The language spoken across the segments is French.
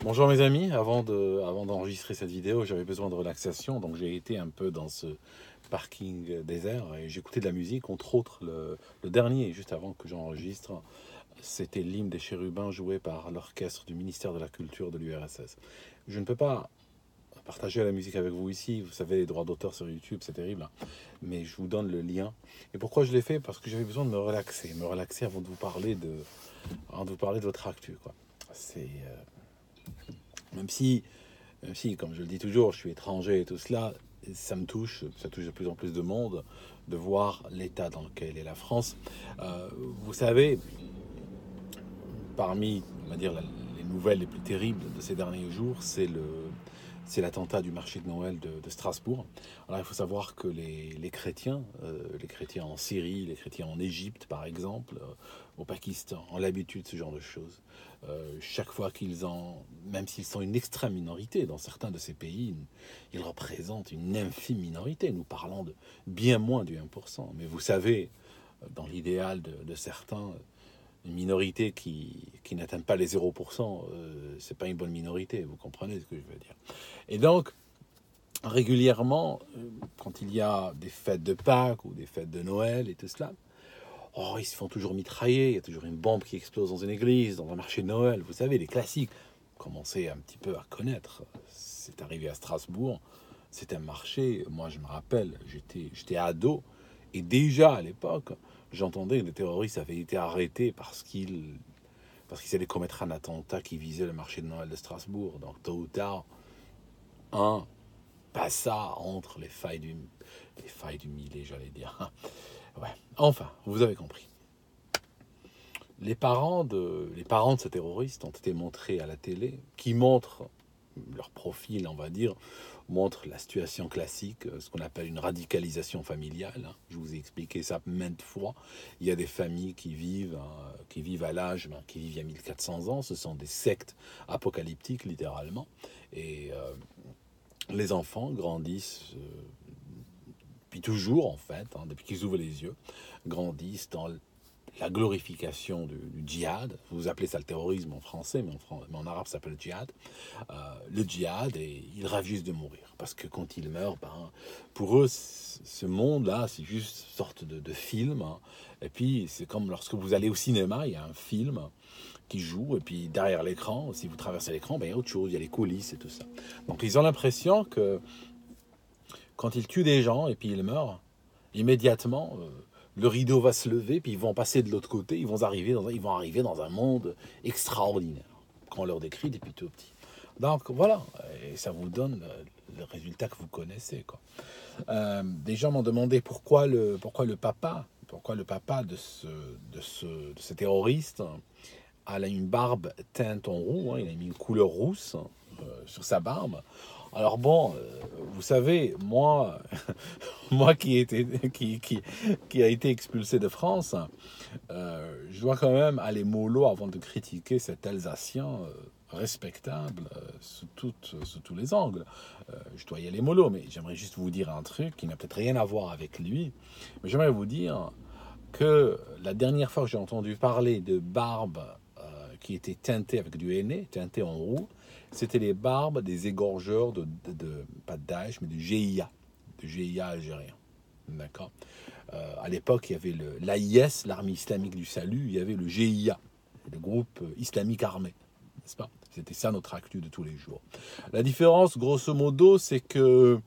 Bonjour mes amis, avant d'enregistrer cette vidéo, j'avais besoin de relaxation, donc j'ai été un peu dans ce parking désert et j'ai écouté de la musique, entre autres le dernier, juste avant que j'enregistre, c'était l'hymne des chérubins joué par l'orchestre du ministère de la Culture de l'URSS. Je ne peux pas partager la musique avec vous ici, vous savez, les droits d'auteur sur YouTube, c'est terrible, hein, mais je vous donne le lien. Et pourquoi je l'ai fait? Parce que j'avais besoin de me relaxer avant de vous parler de votre actu, quoi. C'est... même si Même si, comme je le dis toujours, je suis étranger et tout cela, ça touche de plus en plus de monde de voir l'état dans lequel est la France. Vous savez, parmi, on va dire, les nouvelles les plus terribles de ces derniers jours, c'est l'attentat du marché de Noël de Strasbourg. Alors il faut savoir que les chrétiens en Syrie, les chrétiens en Égypte par exemple, au Pakistan, ont l'habitude de ce genre de choses. Chaque fois même s'ils sont une extrême minorité dans certains de ces pays, ils représentent une infime minorité. Nous parlons de bien moins du 1%. Mais vous savez, dans l'idéal de certains, une minorité qui n'atteint pas les 0%, c'est pas une bonne minorité, vous comprenez ce que je veux dire. Et donc, régulièrement, quand il y a des fêtes de Pâques ou des fêtes de Noël et tout cela, oh, ils se font toujours mitrailler, il y a toujours une bombe qui explose dans une église, dans un marché de Noël, vous savez, les classiques. Commencez un petit peu à connaître. C'est arrivé à Strasbourg, c'est un marché, moi je me rappelle, j'étais ado, et déjà à l'époque, j'entendais que des terroristes avaient été arrêtés parce qu'ils allaient commettre un attentat qui visait le marché de Noël de Strasbourg. Donc tôt ou tard, un passa entre les failles du millet, j'allais dire. Ouais. Enfin, vous avez compris. Les parents de ces terroristes ont été montrés à la télé, qui montrent leur profil, on va dire, montre la situation classique, ce qu'on appelle une radicalisation familiale. Je vous ai expliqué ça maintes fois. Il y a des familles qui vivent à l'âge, qui vivent il y a 1400 ans. Ce sont des sectes apocalyptiques, littéralement. Et les enfants grandissent, depuis toujours, en fait, depuis qu'ils ouvrent les yeux, grandissent dans la glorification du djihad. Vous appelez ça le terrorisme en français, mais en arabe ça s'appelle le djihad. Le djihad, et ils rêvent juste de mourir. Parce que quand ils meurent, pour eux, ce monde-là, c'est juste une sorte de film. Et puis, c'est comme lorsque vous allez au cinéma, il y a un film qui joue, et puis derrière l'écran, si vous traversez l'écran, il y a autre chose, il y a les coulisses et tout ça. Donc ils ont l'impression que quand ils tuent des gens et puis ils meurent, immédiatement, le rideau va se lever, puis ils vont passer de l'autre côté, ils vont arriver dans un monde extraordinaire, qu'on leur décrit depuis tout petit. Donc voilà, et ça vous donne le résultat que vous connaissez, quoi. Des gens m'ont demandé pourquoi le papa de ce terroriste a une barbe teinte en roux, il a mis une couleur rousse sur sa barbe. Alors bon, vous savez, moi, moi qui a été expulsé de France, je dois quand même aller mollo avant de critiquer cet Alsacien respectable sous tous les angles. Je dois y aller mollo, mais j'aimerais juste vous dire un truc qui n'a peut-être rien à voir avec lui. Mais j'aimerais vous dire que la dernière fois que j'ai entendu parler de barbe qui était teintée avec du henné, teintée en roux, c'était les barbes des égorgeurs pas de Daesh, mais du GIA algérien. D'accord. À l'époque, il y avait l'AIS, l'armée islamique du salut, il y avait le GIA, le groupe islamique armé, n'est-ce pas? C'était ça notre actu de tous les jours. La différence, grosso modo, c'est que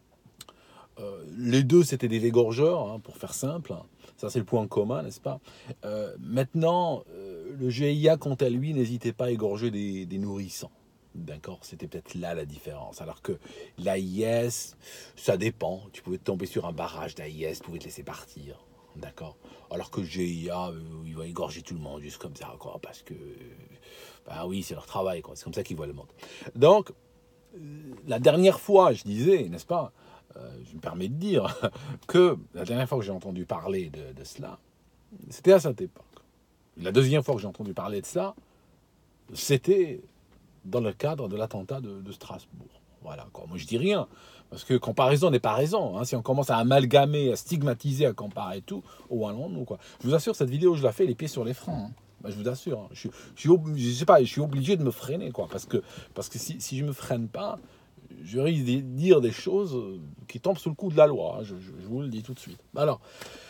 les deux, c'était des égorgeurs, pour faire simple. Ça, c'est le point commun, n'est-ce pas? Maintenant, le GIA, quant à lui, n'hésitait pas à égorger des nourrissons. D'accord, c'était peut-être là la différence. Alors que l'AIS, ça dépend. Tu pouvais tomber sur un barrage d'AIS, tu pouvais te laisser partir. D'accord. Alors que le GIA, il va égorger tout le monde juste comme ça, quoi. Parce que, oui, c'est leur travail, quoi. C'est comme ça qu'ils voient le monde. Donc, la dernière fois, je disais, n'est-ce pas, je me permets de dire que la dernière fois que j'ai entendu parler de cela, c'était à cette époque. La deuxième fois que j'ai entendu parler de cela, c'était dans le cadre de l'attentat de Strasbourg. Voilà, quoi. Moi, je dis rien, parce que comparaison n'est pas raison. Si on commence à amalgamer, à stigmatiser, à comparer tout, où allons-nous, quoi. Je vous assure, cette vidéo, je la fais les pieds sur les freins. Ben, je vous assure, hein. Je sais pas, je suis obligé de me freiner, quoi, parce que si je me freine pas, je risque de dire des choses qui tombent sous le coup de la loi, hein. Je vous le dis tout de suite. Alors,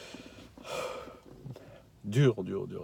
dur.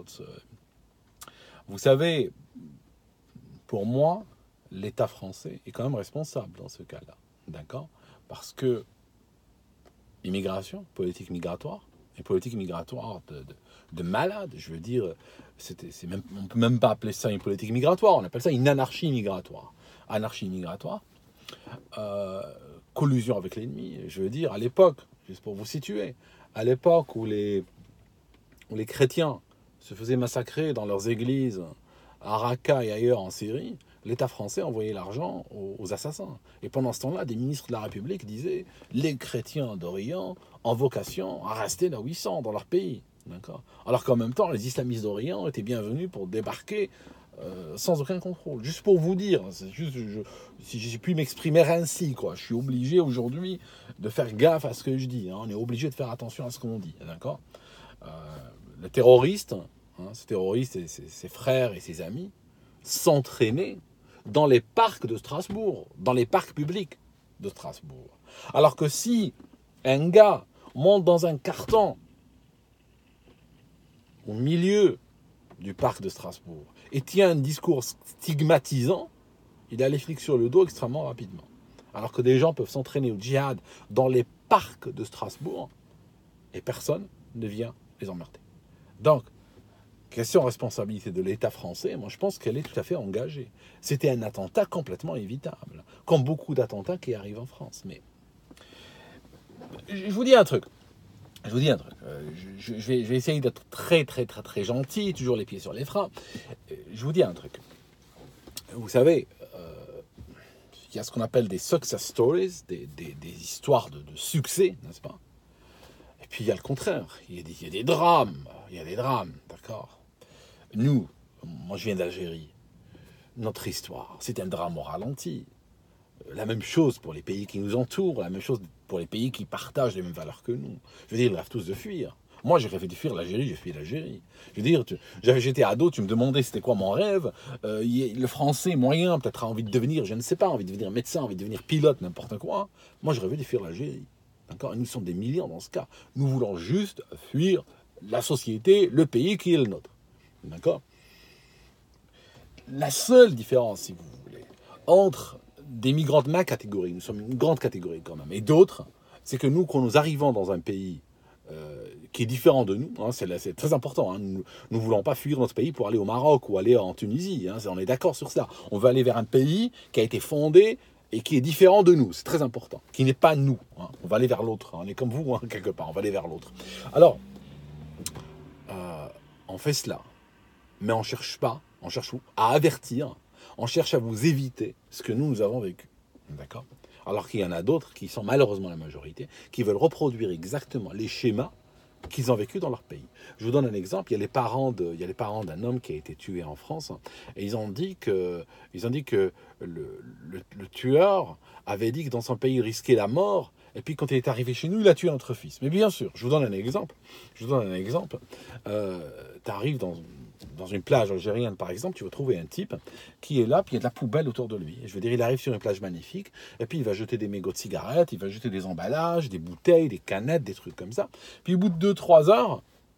Vous savez, pour moi, l'État français est quand même responsable dans ce cas-là, d'accord? Parce que immigration, politique migratoire, et politique migratoire de malade, je veux dire, on ne peut même pas appeler ça une politique migratoire, on appelle ça une anarchie migratoire. Anarchie migratoire, euh, collusion avec l'ennemi, je veux dire, à l'époque, juste pour vous situer, à l'époque où les chrétiens se faisaient massacrer dans leurs églises à Raqqa et ailleurs en Syrie, l'État français envoyait l'argent aux assassins. Et pendant ce temps-là, des ministres de la République disaient les chrétiens d'Orient ont vocation à rester là où ils sont, dans leur pays. D'accord. Alors qu'en même temps, les islamistes d'Orient étaient bienvenus pour débarquer sans aucun contrôle. Juste pour vous dire, c'est juste, si j'ai pu m'exprimer ainsi, quoi, je suis obligé aujourd'hui de faire gaffe à ce que je dis. Hein. On est obligé de faire attention à ce qu'on dit. D'accord. euh, le terroriste, hein, ce terroriste et ses frères et ses amis, s'entraînaient dans les parcs de Strasbourg, dans les parcs publics de Strasbourg. Alors que si un gars monte dans un carton au milieu du parc de Strasbourg et tient un discours stigmatisant, il a les flics sur le dos extrêmement rapidement. Alors que des gens peuvent s'entraîner au djihad dans les parcs de Strasbourg et personne ne vient les emmerder. Donc, question responsabilité de l'État français, moi je pense qu'elle est tout à fait engagée. C'était un attentat complètement évitable, comme beaucoup d'attentats qui arrivent en France. Mais je vous dis un truc. Je vais essayer d'être très gentil, toujours les pieds sur les freins. Je vous dis un truc. Vous savez, il y a ce qu'on appelle des success stories, des histoires de succès, n'est-ce pas? Et puis il y a le contraire. Il y a des drames. Il y a des drames, d'accord? Nous, moi je viens d'Algérie. Notre histoire, c'est un drame au ralenti. La même chose pour les pays qui nous entourent, la même chose pour les pays qui partagent les mêmes valeurs que nous. Je veux dire, ils rêvent tous de fuir. Moi, j'ai rêvé de fuir l'Algérie, j'ai fui l'Algérie. Je veux dire, j'étais ado, tu me demandais c'était quoi mon rêve. Le français moyen, peut-être a envie de devenir, je ne sais pas, envie de devenir médecin, envie de devenir pilote, n'importe quoi. Moi, je rêvais de fuir l'Algérie. D'accord? Et nous sommes des millions dans ce cas. Nous voulons juste fuir la société, le pays qui est le nôtre. D'accord? La seule différence, si vous voulez, entre des migrants de ma catégorie, nous sommes une grande catégorie quand même, et d'autres, c'est que nous, quand nous arrivons dans un pays qui est différent de nous, hein, c'est très important, hein, nous ne voulons pas fuir notre pays pour aller au Maroc ou aller en Tunisie, hein, on est d'accord sur ça. On veut aller vers un pays qui a été fondé et qui est différent de nous, c'est très important, qui n'est pas nous. Hein. On va aller vers l'autre, hein, on est comme vous, hein, quelque part, on va aller vers l'autre. Alors, on fait cela, mais on ne cherche pas, on cherche à avertir, on cherche à vous éviter ce que nous avons vécu. D'accord? Alors qu'il y en a d'autres qui sont malheureusement la majorité, qui veulent reproduire exactement les schémas qu'ils ont vécu dans leur pays. Je vous donne un exemple. Il y a les parents d'un homme qui a été tué en France, hein, et ils ont dit que le tueur avait dit que dans son pays il risquait la mort. Et puis quand il est arrivé chez nous, il a tué notre fils. Mais bien sûr, je vous donne un exemple. Tu arrives dans une plage algérienne, par exemple, tu vas trouver un type qui est là, puis il y a de la poubelle autour de lui. Je veux dire, il arrive sur une plage magnifique, et puis il va jeter des mégots de cigarettes, il va jeter des emballages, des bouteilles, des canettes, des trucs comme ça. Puis au bout de 2-3 heures,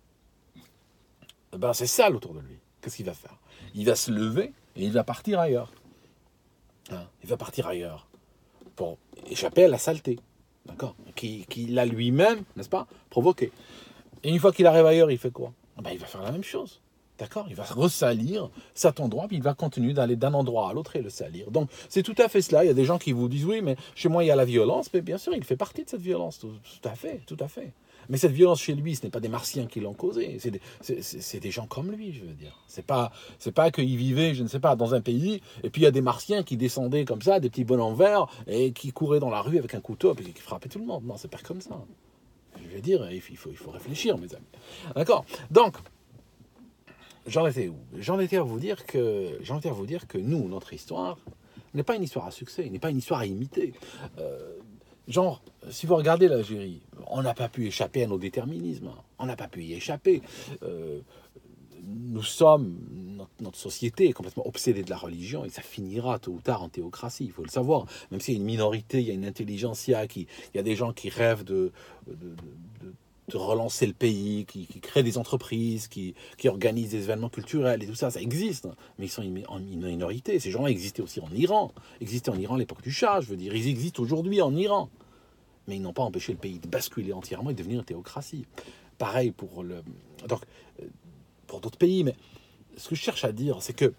ben, c'est sale autour de lui. Qu'est-ce qu'il va faire? Il va se lever et il va partir ailleurs. Hein, il va partir ailleurs pour échapper à la saleté. D'accord? Qu'il a lui-même, n'est-ce pas, provoqué. Et une fois qu'il arrive ailleurs, il fait quoi? Ben, il va faire la même chose. D'accord? Il va ressalir cet endroit, puis il va continuer d'aller d'un endroit à l'autre et le salir. Donc, c'est tout à fait cela. Il y a des gens qui vous disent, oui, mais chez moi, il y a la violence. Mais bien sûr, il fait partie de cette violence. Tout à fait, tout à fait. Mais cette violence chez lui, ce n'est pas des martiens qui l'ont causée. C'est des gens comme lui, je veux dire. C'est pas qu'il vivait, je ne sais pas, dans un pays, et puis il y a des martiens qui descendaient comme ça, des petits bonhommes verts, et qui couraient dans la rue avec un couteau, et qui frappaient tout le monde. Non, c'est pas comme ça. Je veux dire, il faut réfléchir, mes amis. D'accord? Donc, j'en étais où? J'en étais à vous dire que nous, notre histoire, n'est pas une histoire à succès, n'est pas une histoire à imiter. Genre, si vous regardez l'Algérie, on n'a pas pu échapper à nos déterminismes. On n'a pas pu y échapper. nous sommes, notre société est complètement obsédée de la religion et ça finira tôt ou tard en théocratie, il faut le savoir. Même s'il y a une minorité, il y a une intelligentsia, il y a des gens qui rêvent de, de- de relancer le pays, qui créent des entreprises, qui organisent des événements culturels et tout ça, ça existe. Mais ils sont en minorité. Ces gens-là existaient aussi en Iran. Existaient en Iran à l'époque du Shah, je veux dire. Ils existent aujourd'hui en Iran. Mais ils n'ont pas empêché le pays de basculer entièrement et de devenir une théocratie. Pareil donc, pour d'autres pays. Mais ce que je cherche à dire, c'est que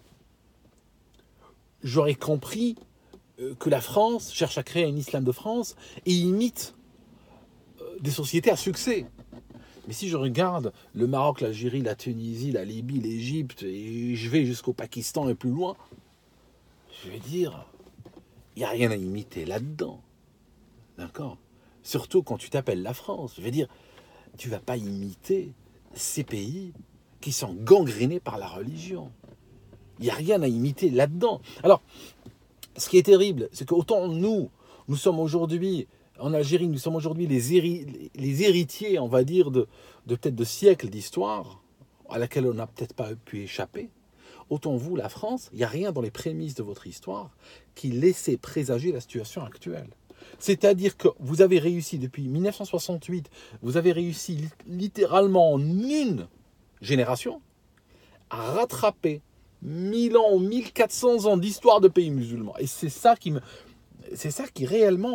j'aurais compris que la France cherche à créer un islam de France et imite des sociétés à succès. Mais si je regarde le Maroc, l'Algérie, la Tunisie, la Libye, l'Égypte, et je vais jusqu'au Pakistan et plus loin, je vais dire, il n'y a rien à imiter là-dedans. D'accord? Surtout quand tu t'appelles la France. Je veux dire, tu ne vas pas imiter ces pays qui sont gangrénés par la religion. Il n'y a rien à imiter là-dedans. Alors, ce qui est terrible, c'est qu'autant nous sommes aujourd'hui, en Algérie, nous sommes aujourd'hui les héritiers, on va dire, de peut-être de siècles d'histoire à laquelle on n'a peut-être pas pu échapper. Autant vous, la France, il n'y a rien dans les prémices de votre histoire qui laissait présager la situation actuelle. C'est-à-dire que vous avez réussi depuis 1968, vous avez réussi littéralement en une génération à rattraper 1000 ans ou 1400 ans d'histoire de pays musulmans. Et c'est ça qui réellement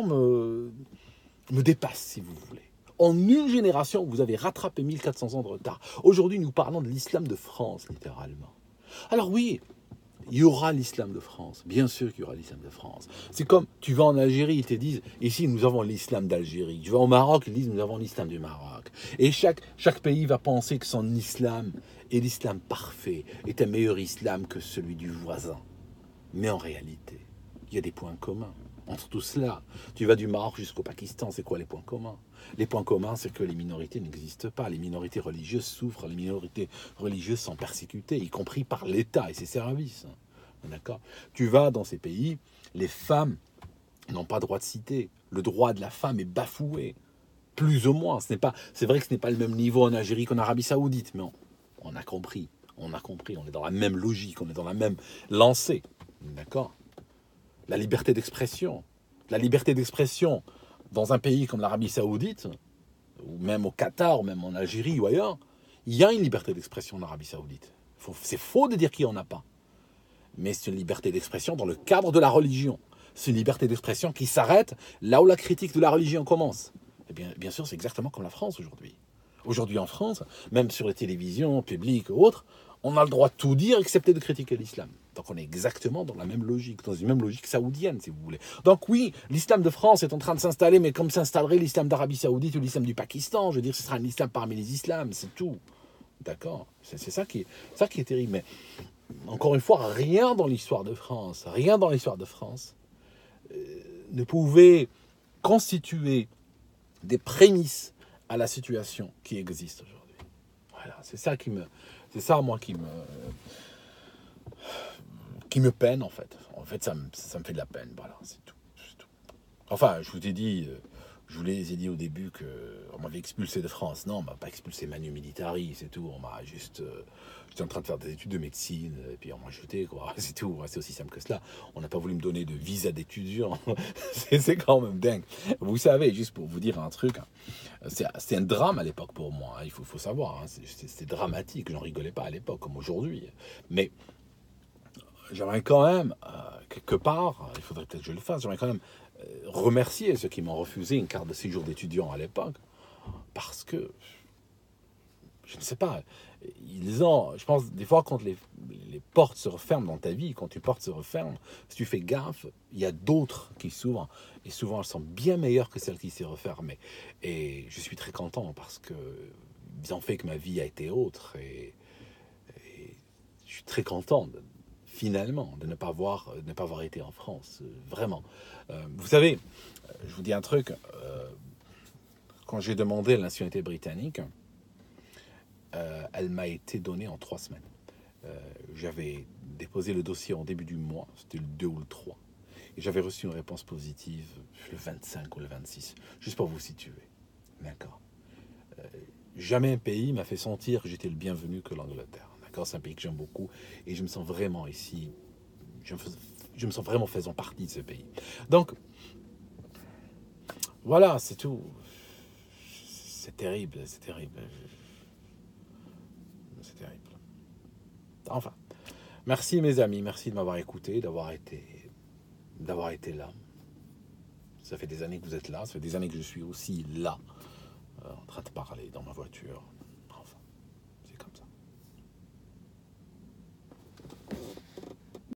me dépasse, si vous voulez. En une génération, vous avez rattrapé 1400 ans de retard. Aujourd'hui, nous parlons de l'islam de France, littéralement. Alors oui, il y aura l'islam de France. Bien sûr qu'il y aura l'islam de France. C'est comme, tu vas en Algérie, ils te disent, ici, nous avons l'islam d'Algérie. Tu vas au Maroc, ils disent, nous avons l'islam du Maroc. Et chaque pays va penser que son islam est l'islam parfait, est un meilleur islam que celui du voisin. Mais en réalité, il y a des points communs entre tout cela. Tu vas du Maroc jusqu'au Pakistan, c'est quoi les points communs? Les points communs, c'est que les minorités n'existent pas. Les minorités religieuses souffrent, les minorités religieuses sont persécutées, y compris par l'État et ses services. D'accord? Tu vas dans ces pays, les femmes n'ont pas droit de citer. Le droit de la femme est bafoué, plus ou moins. C'est vrai que ce n'est pas le même niveau en Algérie qu'en Arabie Saoudite, mais on a compris. On est dans la même logique, on est dans la même lancée. D'accord? La liberté d'expression. La liberté d'expression dans un pays comme l'Arabie Saoudite, ou même au Qatar, ou même en Algérie ou ailleurs, il y a une liberté d'expression en Arabie Saoudite. C'est faux de dire qu'il n'y en a pas. Mais c'est une liberté d'expression dans le cadre de la religion. C'est une liberté d'expression qui s'arrête là où la critique de la religion commence. Et bien sûr, c'est exactement comme la France aujourd'hui. Aujourd'hui en France, même sur les télévisions publiques ou autres, on a le droit de tout dire excepté de critiquer l'islam. Donc on est exactement dans la même logique, dans une même logique saoudienne, si vous voulez. Donc oui, l'islam de France est en train de s'installer, mais comme s'installerait l'islam d'Arabie Saoudite ou l'islam du Pakistan, je veux dire, ce sera un islam parmi les islams, c'est tout. D'accord? C'est ça qui est terrible. Mais encore une fois, rien dans l'histoire de France, ne pouvait constituer des prémices à la situation qui existe aujourd'hui. Voilà, c'est ça moi qui me peine en fait. En fait, ça me fait de la peine. Voilà, c'est tout. Enfin, je vous les ai dit au début qu'on m'avait expulsé de France. Non, on m'a pas expulsé Manu Militari, c'est tout. On m'a juste, j'étais en train de faire des études de médecine, et puis on m'a jeté, quoi. C'est tout. C'est aussi simple que cela. On n'a pas voulu me donner de visa d'étudiant. C'est quand même dingue. Vous savez, juste pour vous dire un truc, c'est un drame à l'époque pour moi. Il faut savoir. C'est dramatique. J'en rigolais pas à l'époque comme aujourd'hui. Mais j'aimerais quand même, quelque part, il faudrait peut-être que je le fasse, j'aimerais quand même remercier ceux qui m'ont refusé une carte de séjour d'étudiant à l'époque, parce que, je ne sais pas, je pense, des fois, quand les portes se referment dans ta vie, quand une porte se referme, si tu fais gaffe, il y a d'autres qui s'ouvrent, et souvent elles sont bien meilleures que celles qui s'est refermées. Et je suis très content, parce que ils ont fait que ma vie a été autre, et je suis très content finalement, de ne pas avoir été en France, vraiment. Vous savez, je vous dis un truc, quand j'ai demandé la nationalité britannique, elle m'a été donnée en 3 semaines. J'avais déposé le dossier en début du mois, c'était le 2 ou le 3, et j'avais reçu une réponse positive le 25 ou le 26, juste pour vous situer. D'accord. Jamais un pays m'a fait sentir que j'étais le bienvenu que l'Angleterre. d'accord? C'est un pays que j'aime beaucoup et je me sens vraiment ici, je me sens vraiment faisant partie de ce pays. Donc, voilà, c'est tout. C'est terrible, c'est terrible. C'est terrible. Enfin, merci mes amis, merci de m'avoir écouté, d'avoir été là. Ça fait des années que vous êtes là, ça fait des années que je suis aussi là, en train de parler dans ma voiture.